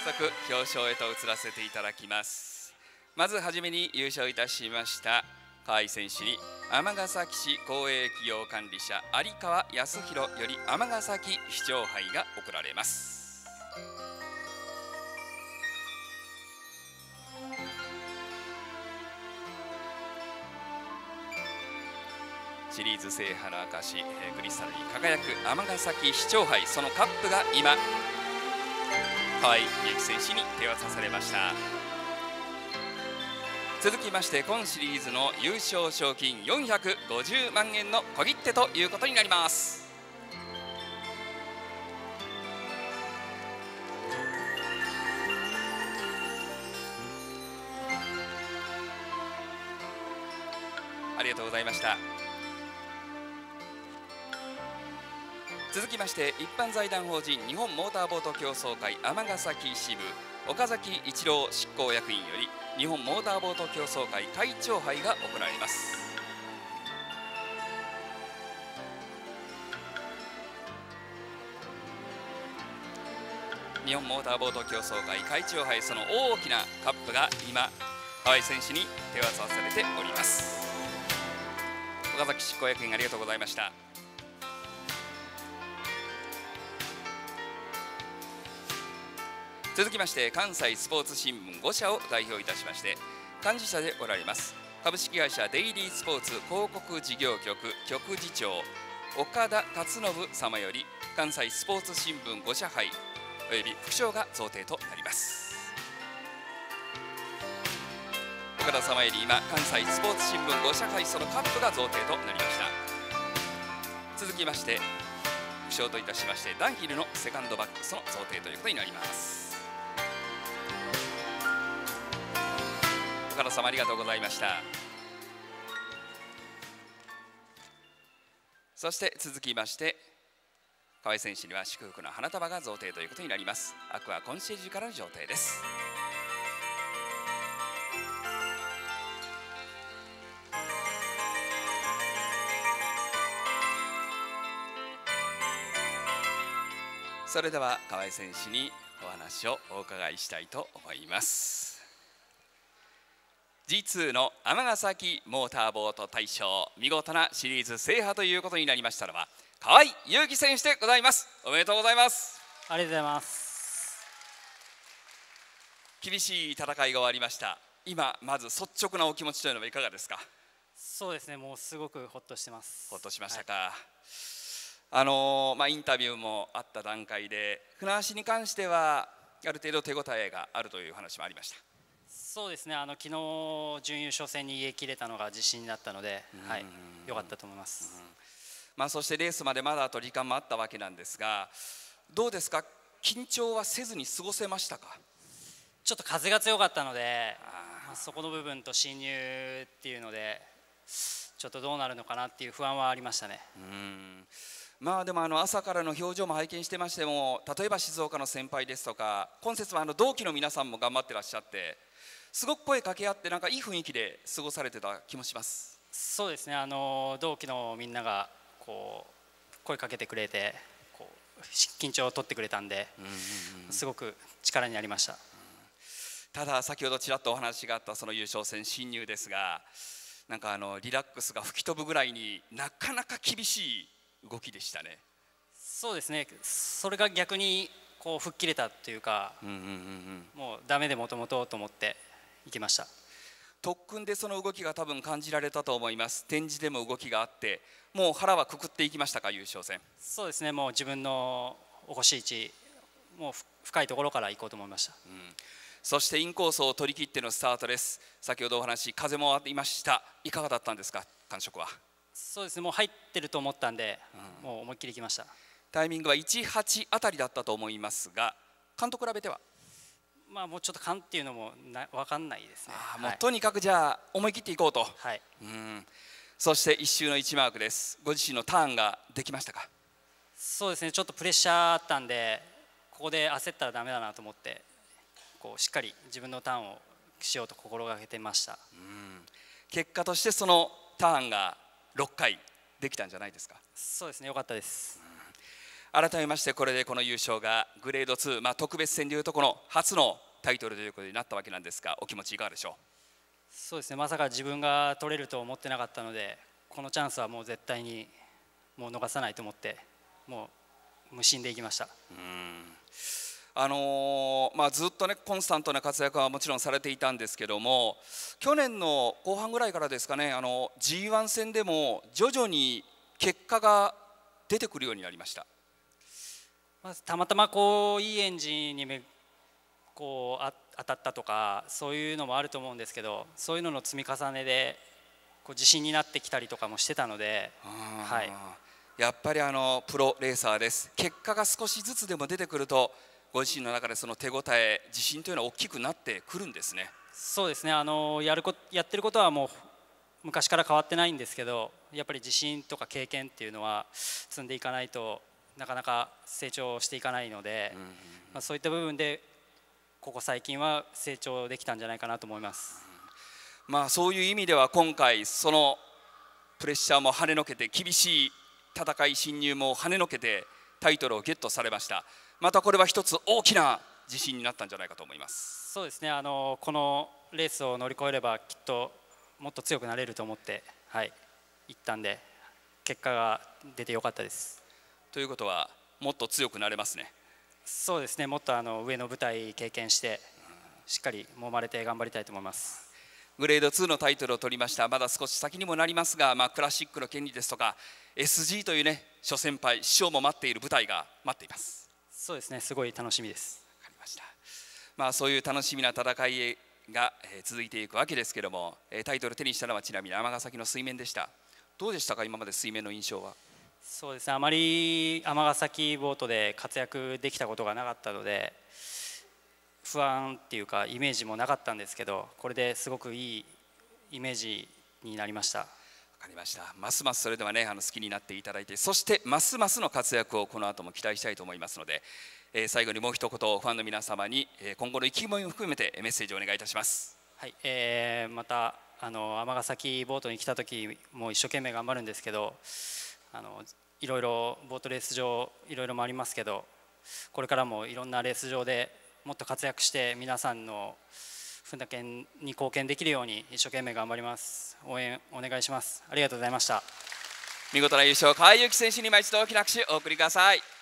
速表彰へと移らせていただきます。まずはじめに優勝いたしました河合選手に尼崎市公営企業管理者有川康弘より尼崎市長杯が贈られます。シリーズ制覇の証クリスタルに輝く尼崎市長杯、そのカップが今河合ゆき選手に手渡されました。続きまして今シリーズの優勝賞金450万円の小切手ということになります。ありがとうございました。続きまして一般財団法人日本モーターボート競争会尼崎支部岡崎一郎執行役員より日本モーターボート競争会会長杯が贈られます。日本モーターボート競争会会長杯、その大きなカップが今河合選手に手渡されております。岡崎執行役員ありがとうございました。続きまして関西スポーツ新聞5社を代表いたしまして幹事社でおられます株式会社デイリースポーツ広告事業局局次長岡田勝信様より関西スポーツ新聞5社杯および副賞が贈呈となります。岡田様より今関西スポーツ新聞5社杯そのカップが贈呈となりました。続きまして副賞といたしましてダンヒルのセカンドバッグその贈呈ということになります。岡田様ありがとうございました。そして続きまして河合選手には祝福の花束が贈呈ということになります。アクアコンシェルジュからの贈呈です。それでは河合選手にお話をお伺いしたいと思います。G2 の尼崎モーターボート大賞見事なシリーズ制覇ということになりましたのは河合悠希選手でございます。おめでとうございます。 ありがとうございます。 厳しい戦いが終わりました。今まず率直なお気持ちというのはいかがですか？ そうですね、もうすごくほっとしてます。 ほっとしましたか？インタビューもあった段階で船橋に関してはある程度手応えがあるという話もありました。 そうですね、昨日準優勝戦に言い切れたのが自信になったので、はい、良かったと思います。 そしてレースまでまだあと時間もあったわけなんですが、どうですか、緊張はせずに過ごせましたか？ ちょっと風が強かったので、そこの部分と進入っていうのでちょっとどうなるのかなっていう不安はありましたね。 でも朝からの表情も拝見してましても、例えば静岡の先輩ですとか今節は同期の皆さんも頑張ってらっしゃって、すごく声かけ合ってなんかいい雰囲気で過ごされてた気もします。 そうですね、同期のみんながこう声かけてくれて緊張を取ってくれたんで、すごく力になりました。 ただ先ほどちらっとお話があったその優勝戦進入ですが、なんかリラックスが吹き飛ぶぐらいになかなか厳しい動きでしたね。 そうですね、それが逆に吹っ切れたというか、もうダメでもともとと思っていきました。 特訓でその動きが多分感じられたと思います。展示でも動きがあってもう腹はくくっていきましたか？優勝戦。 そうですね、もう自分のおこしい位置、もう深いところから行こうと思いました。 そしてインコースを取り切ってのスタートです。先ほどお話風もありました。いかがだったんですか、感触は？ そうですね、もう入ってると思ったんで、もう思いっきりいきました。 タイミングは18あたりだったと思いますが、勘と比べてはもうちょっと勘っていうのも分かんないですね。 もうとにかくじゃあ思い切っていこうと。 はい。 そして1周の1マークです。ご自身のターンができましたか？ そうですね、ちょっとプレッシャーあったんで、ここで焦ったらダメだなと思ってしっかり自分のターンをしようと心がけてました。 結果としてそのターンが6回できたんじゃないですか？ そうですね、良かったです。 改めましてこれでこの優勝がグレード2、特別戦でいうとこの初のタイトルということになったわけなんですが、お気持ちいかがでしょう？ そうですね、まさか自分が取れると思ってなかったので、このチャンスはもう絶対にもう逃さないと思ってもう無心でいきました。 ずっとねコンスタントな活躍はもちろんされていたんですけども、去年の後半ぐらいからですかね、G1 戦でも徐々に結果が出てくるようになりました。 たまたまこういいエンジンにこう当たったとかそういうのもあると思うんですけど、そういうのの積み重ねでこう自信になってきたりとかもしてたので、はい、 やっぱりプロレーサーです。結果が少しずつでも出てくるとご自身の中でその手応え、自信というのは大きくなってくるんですね。 そうですね、やってることはもう昔から変わってないんですけど、やっぱり自信とか経験っていうのは積んでいかないとなかなか成長していかないので、そういった部分でここ最近は成長できたんじゃないかなと思います。 そういう意味では今回そのプレッシャーも跳ねのけて、厳しい戦い侵入も跳ねのけてタイトルをゲットされました。またこれは一つ大きな自信になったんじゃないかと思います。 そうですね、このレースを乗り越えればきっともっと強くなれると思って、行ったんで結果が出てよかったです。 ということはもっと強くなれますね。 そうですね、もっと上の舞台経験してしっかり揉まれて頑張りたいと思います。 グレード2のタイトルを取りました。まだ少し先にもなりますが、クラシックの権利ですとか SG というね諸先輩師匠も待っている舞台が待っています。 そうですね、すごい楽しみです。 わかりました。そういう楽しみな戦いが続いていくわけですけども、タイトル手にしたのはちなみに尼崎の水面でした。どうでしたか、今まで水面の印象は？ そうですね、あまり尼崎ボートで活躍できたことがなかったので不安っていうかイメージもなかったんですけど、これですごくいいイメージになりました。 わかりました。ますますそれではね好きになっていただいて、そしてますますの活躍をこの後も期待したいと思いますので、最後にもう一言ファンの皆様に今後の意気込みを含めてメッセージをお願いいたします。 はい、また尼崎ボートに来た時も一生懸命頑張るんですけど、いろいろボートレース場いろいろもありますけど、これからもいろんなレース場でもっと活躍して皆さんの船券に貢献できるように一生懸命頑張ります。応援お願いします。ありがとうございました。 見事な優勝、川合由紀選手に今一度大きな拍手をお送りください。